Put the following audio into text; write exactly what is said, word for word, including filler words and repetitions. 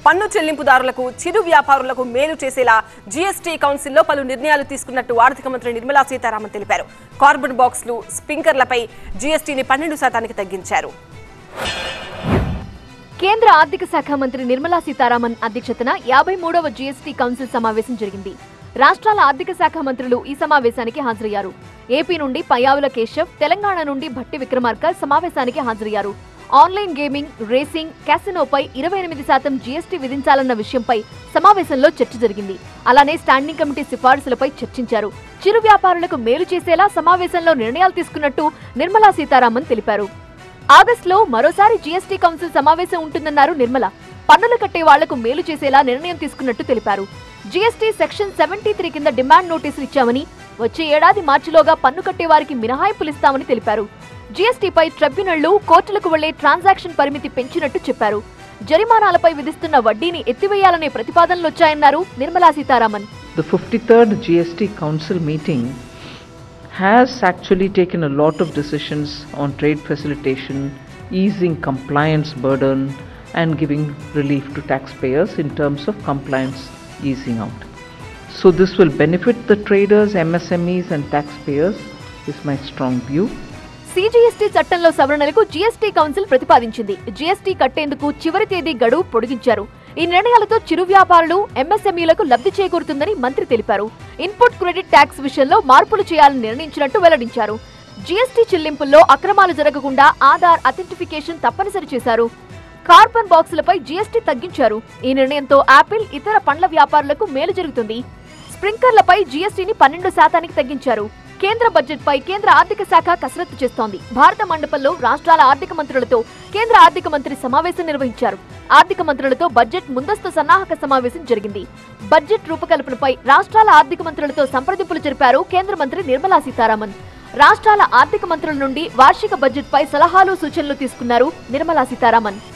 పన్ను చెల్లింపుదారులకు చిరు వ్యాపారులకు మేలు చేసేలా జీఎస్టీ కౌన్సిల్లో పలు నిర్ణయాలు తీసుకున్నట్టు ఆర్థిక మంత్రి నిర్మలా సీతారామన్ తెలిపారు. కార్బన్ బాక్స్లు, స్ప్రింక్లర్లపై జీఎస్టీని పన్నెండు శాతానికి తగ్గించారు. కేంద్ర ఆర్థిక శాఖ మంత్రి నిర్మలా సీతారామన్ అధ్యక్షతన యాభై మూడవ జీఎస్టీ కౌన్సిల్ సమావేశం జరిగింది. రాష్ట్రాల ఆర్థిక శాఖ మంత్రులు ఈ సమావేశానికి హాజరయ్యారు. ఏపీ నుండి పయ్యావుల కేశవ్, తెలంగాణ నుండి భట్టి విక్రమార్క సమావేశానికి హాజరయ్యారు. ఆన్లైన్ గేమింగ్, రేసింగ్, క్యాసినోపై ఇరవై ఎనిమిది శాతం జీఎస్టీ విధించాలన్న విషయంపై సమావేశంలో చర్చ జరిగింది. అలానే స్టాండింగ్ కమిటీ సిఫార్సులపై చర్చించారు. చిరు వ్యాపారులకు మేలు చేసేలా సమావేశంలో నిర్ణయాలు తీసుకున్నట్టు నిర్మలా సీతారామన్ తెలిపారు. ఆగస్టులో మరోసారి జీఎస్టీ కౌన్సిల్ సమావేశం ఉంటుందన్నారు నిర్మల. పన్నులు కట్టే వాళ్లకు మేలు చేసేలా నిర్ణయం తీసుకున్నట్టు తెలిపారు. జీఎస్టీ సెక్షన్ సెవెంటీ త్రీ కింద డిమాండ్ నోటీసులు ఇచ్చామని, వచ్చే ఏడాది మార్చిలోగా పన్ను కట్టే వారికి మినహాయింపులిస్తామని తెలిపారు. జీఎస్టీపై ట్రిబ్యునళ్లు, కోర్టులకు వెళ్లే ట్రాన్సాక్షన్ పరిమితి పెంచినట్టు చెప్పారు. జరిమానాలపై విధిస్తున్న వడ్డీని ఎత్తివేయాలనే ప్రతిపాదనలొచ్చాయన్నారు Nirmala Sitharaman. The fifty-third G S T Council meeting has actually taken a lot of decisions on trade facilitation, easing compliance burden and giving relief to taxpayers in terms of compliance easing out. So this will benefit the traders, M S M Es and taxpayers is my strong view. CGST చట్టంలో సవరణలకు GST council ప్రతిపాదించింది. GST కట్టేందుకు చివరి తేదీ గడువు పొడిగించారు. ఈ నిర్ణయాలతో చిరు వ్యాపారులు, ఎంఎస్ఎంఈలకు లబ్ధి చేకూరుతుందని మంత్రి తెలిపారు. ఇన్పుట్ క్రెడిట్ ట్యాక్స్ విషయంలో మార్పులు చేయాలని నిర్ణయించినట్టు వెల్లడించారు. జీఎస్టీ చెల్లింపుల్లో అక్రమాలు జరగకుండా ఆధార్ అథెంటిఫికేషన్ తప్పనిసరి చేశారు. కార్బన్ బాక్సులపై జీఎస్టీ తగ్గించారు. ఈ నిర్ణయంతో యాపిల్, ఇతర పండ్ల వ్యాపారులకు మేలు జరుగుతుంది. స్ప్రింక్లర్లపై జీఎస్టీని పన్నెండు శాతానికి తగ్గించారు. కేంద్ర బడ్జెట్ పై కేంద్ర ఆర్థిక శాఖ కసరత్తు చేస్తోంది. భారత మండపంలో రాష్ట్రాల ఆర్థిక మంత్రులతో కేంద్ర ఆర్థిక మంత్రి సమావేశం నిర్వహించారు. ఆర్థిక మంత్రులతో బడ్జెట్ ముందస్తు సన్నాహక సమావేశం జరిగింది. బడ్జెట్ రూపకల్పనపై రాష్ట్రాల ఆర్థిక మంత్రులతో సంప్రదింపులు జరిపారు కేంద్ర మంత్రి నిర్మలా సీతారామన్. రాష్ట్రాల ఆర్థిక మంత్రుల నుండి వార్షిక బడ్జెట్ పై సలహాలు, సూచనలు తీసుకున్నారు నిర్మలా సీతారామన్.